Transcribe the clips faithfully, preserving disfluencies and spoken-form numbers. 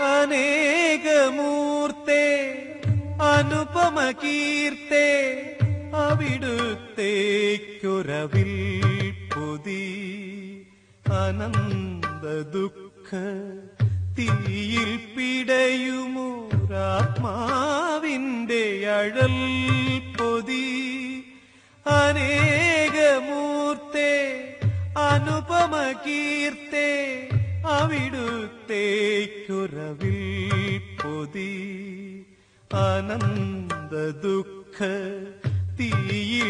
അനേകമൂർത്തേ അനുപമ കീർത്തേ അവിടുത്തേക്കൊരവിൽ പൊതി അനന്ത ദുഃഖ തീയിൽ പിടയുമോരാത്മാവിന്റെ അഴൽ പൊതി അനേകമൂർത്തേ അനുപമ കീർത്തേ അവിടുത്തേക്കൊരവിൽ പൊതി അനന്ത ദുഃഖ തീയിൽ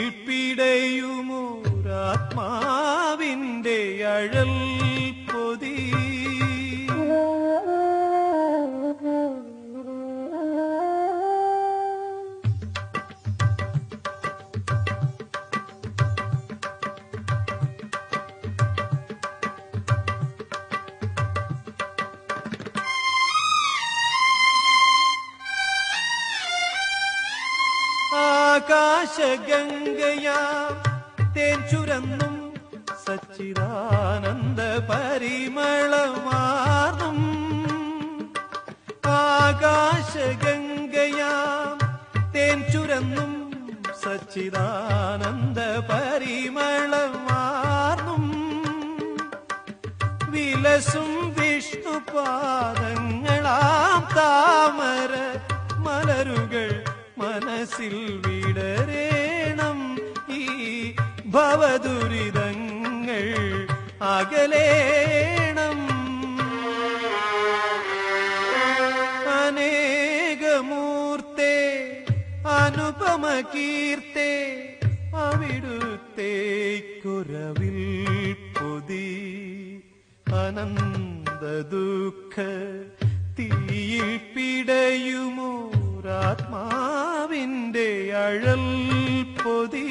പിടയുമോരാത്മാവിന്റെ അഴൽ പൊതി ആകാശഗംഗയാം തേൻ ചുരന്നും സച്ചിദാനന്ദ പരിമളമാർന്നും ആകാശഗംഗയാം തേൻ ചുരന്നും സച്ചിദാനന്ദ പരിമളമാർന്നും വിലസും വിഷ്ണുപാദങ്ങളാം താമര മലരുകൾ മനസ്സിൽ വിടരേണം ഈ ഭവദുരിതങ്ങൾ അകലേണം അനേകമൂർത്തേ അനുപമ കീർത്തേ അവിടുത്തേക്കൊരവിൽ പൊതി അനന്ത ദുഃഖ തീയിൽ പിടയുമോരാത്മാവിന്റെ അഴൽ പൊതി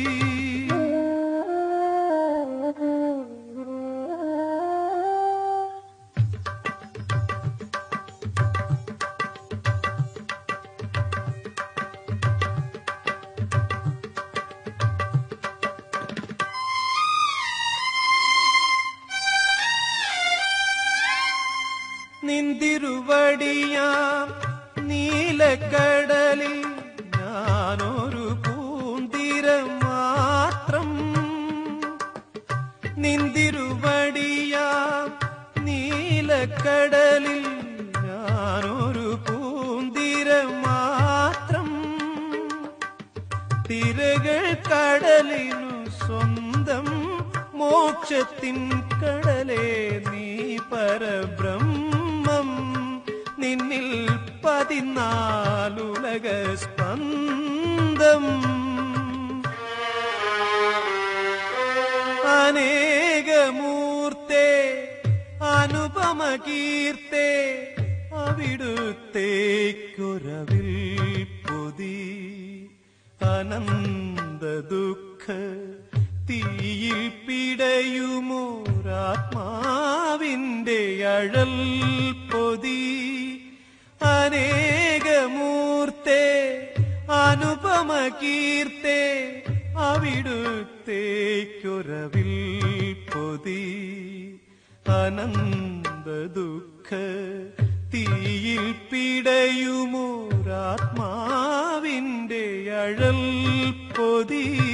നിന്തിരുവടിയാം നീലക്കടലിൽ ഞാനൊരു പൂന്തിരം മാത്രം നിന്തിരുവടിയാം നീലക്കടലിൽ ഞാനൊരു പൂന്തിരം മാത്രം തിരകൾ കടലിനു സ്വന്തം മോക്ഷത്തിൻ കടലേ നീ പരബ്രഹ്മം നിന്നിൽ പതിനാലുലക സ്പന്ദം അനേകമൂർത്തേ അനുപമ കീർത്തേ അവിടുത്തേക്കൊരവിൽ പൊതി അനന്ത ദുഃഖ തീയിൽ പിടയുമോരാത്മാവിന്റെ അഴൽ പൊതി അനേകമൂർത്തേ അനുപമ കീർത്തേ അവിടുത്തേക്കൊരവിൽ പൊതി അനന്ത ദുഃഖ തീയിൽ പിടയുമോരാത്മാവിന്റെ അഴൽ പൊതി